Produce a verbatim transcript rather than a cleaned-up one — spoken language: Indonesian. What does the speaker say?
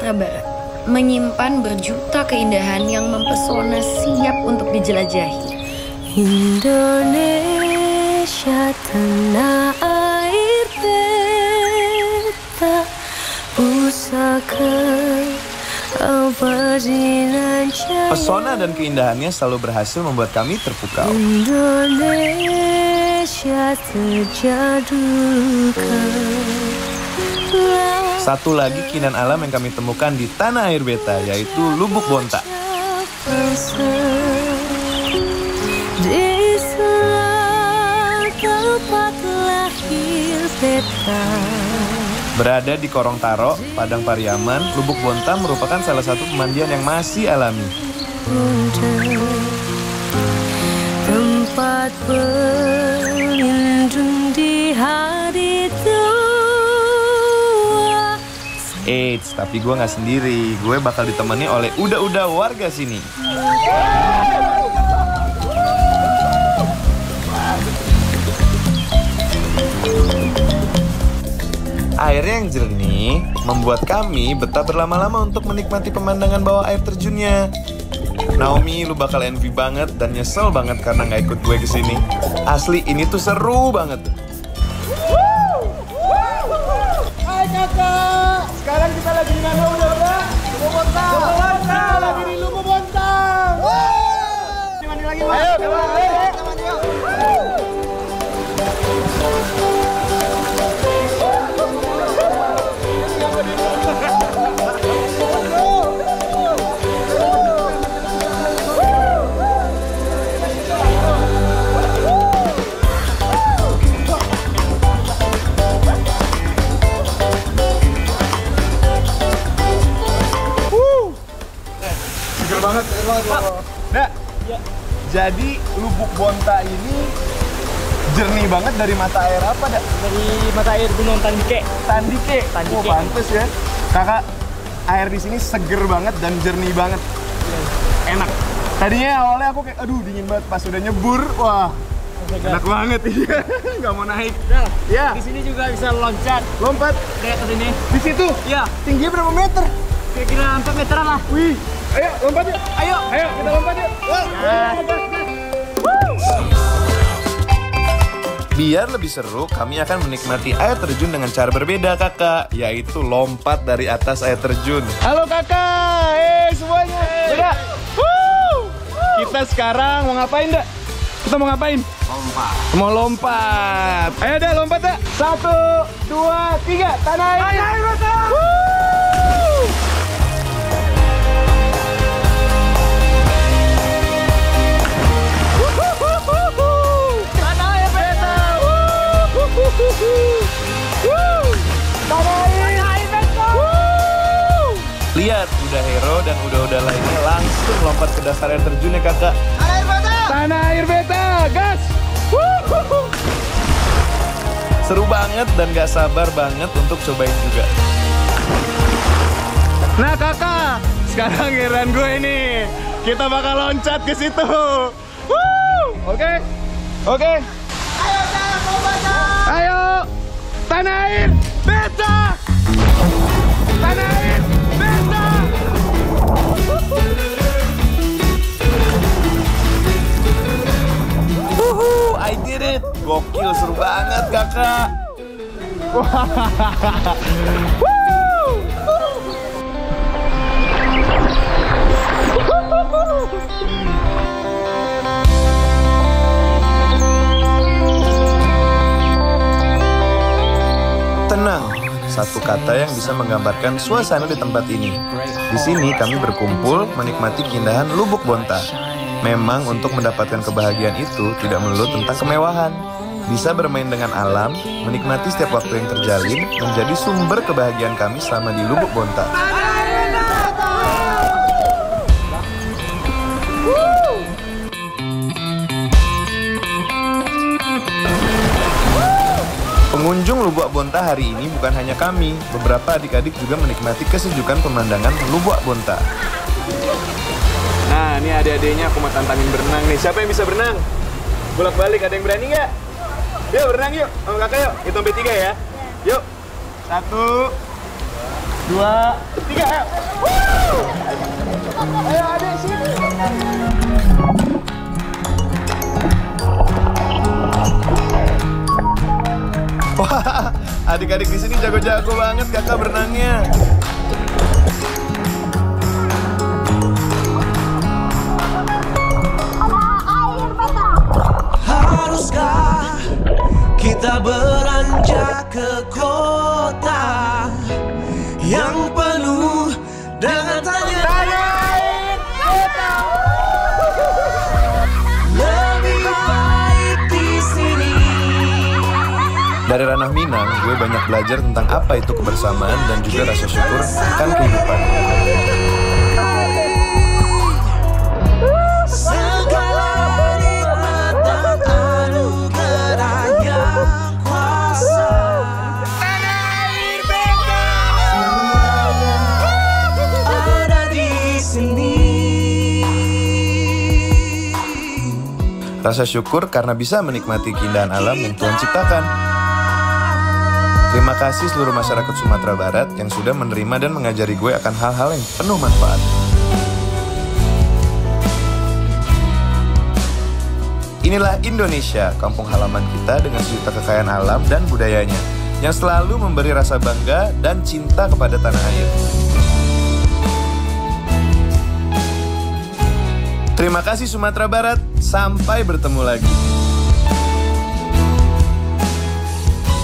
Sumatera Barat menyimpan berjuta keindahan yang mempesona siap untuk dijelajahi. Indonesia tanah air beta pusaka abadinan. Pesona dan keindahannya selalu berhasil membuat kami terpukau. Indonesia terjadukan. Satu lagi keindahan alam yang kami temukan di tanah air beta, yaitu Lubuk Bonta. Di tempat lahir beta. Berada di Korontaro, Padang Pariaman, Lubuk Bonta merupakan salah satu pemandian yang masih alami. Tempat berlindung di hari tua. Eits, tapi gue nggak sendiri. Gue bakal ditemani oleh uda-uda warga sini. Airnya yang jernih membuat kami betah berlama-lama untuk menikmati pemandangan bawah air terjunnya. Naomi, lu bakal envy banget dan nyesel banget karena nggak ikut gue kesini. Asli, ini tuh seru banget. Hai kakak, sekarang kita lagi di mana udah udah? Lubuk Bontang. Lubuk Bontang. Lagi di Lubuk Bontang. Mandi lagi mas. Ayo, ayo, ayo. Banget, nah, ya. Jadi Lubuk Bonta ini jernih banget dari mata air apa, dak? Dari mata air Gunung Tandike. Tandike. Tandike. Oh, pantes ya. Kakak, air di sini seger banget dan jernih banget. Enak. Tadinya awalnya aku kayak, aduh dingin banget, pas udah nyebur, wah. Enak banget, iya. Nggak mau naik. Nah, ya. Di sini juga bisa loncat. Lompat. Kayak ke sini. Di situ? Iya. Tingginya berapa meter? Kira-kira empat meteran lah. Wih. Ayo, lompat yuk. Ayo. Ayo, kita lompat yuk. Wah. Ya. Biar lebih seru, kami akan menikmati air terjun dengan cara berbeda, kakak, yaitu lompat dari atas air terjun. Halo kakak, eh semuanya. Udah. Woo. Kita sekarang mau ngapain, dak? Kita mau ngapain? Lompat. Mau lompat. Ayo dah lompat dah. Satu, dua, tiga. Tanah air. Tanah air beta. Tanah air beta. Tanah air beta. Lihat, udah hero dan udah-udah lainnya langsung lompat ke dasar air terjun ya, kakak. Tanah air beta, gas! Seru banget dan gak sabar banget untuk cobain juga. Nah kakak, sekarang giliran gue ini. Kita bakal loncat ke situ. Oke, oke. Ayo tanah beta. Ayo, tanah air beta. Tanah air beta. Wuhu, I did it. Gokil, seru banget kakak. Tenang, satu kata yang bisa menggambarkan suasana di tempat ini. Di sini kami berkumpul menikmati keindahan Lubuk Bonta. Memang untuk mendapatkan kebahagiaan itu tidak melulu tentang kemewahan. Bisa bermain dengan alam, menikmati setiap waktu yang terjalin, menjadi sumber kebahagiaan kami selama di Lubuk Bonta. Pengunjung Lubuk Bonta hari ini bukan hanya kami, beberapa adik-adik juga menikmati kesejukan pemandangan Lubuk Bonta. Nah, ini adik-adiknya aku mau tantangin berenang nih. Siapa yang bisa berenang? Bolak-balik, ada yang berani nggak? Yuk, berenang yuk. Sama kakak yuk. Hitung sampai tiga ya. Yuk. Satu, dua, tiga, ayo. Ayo adek sini. Wah, adik-adik di sini jago-jago banget kakak berenangnya. Haruskah kita beranjak ke kota yang penuh dengan tanya kota? Lebih baik di sini. Dari ranah Minang, gue banyak belajar tentang apa itu kebersamaan dan juga rasa syukur akan kehidupan. Rasa syukur karena bisa menikmati keindahan alam yang Tuhan ciptakan. Terima kasih seluruh masyarakat Sumatera Barat yang sudah menerima dan mengajari gue akan hal-hal yang penuh manfaat. Inilah Indonesia, kampung halaman kita dengan sejuta kekayaan alam dan budayanya, yang selalu memberi rasa bangga dan cinta kepada tanah air. Terima kasih Sumatera Barat, sampai bertemu lagi.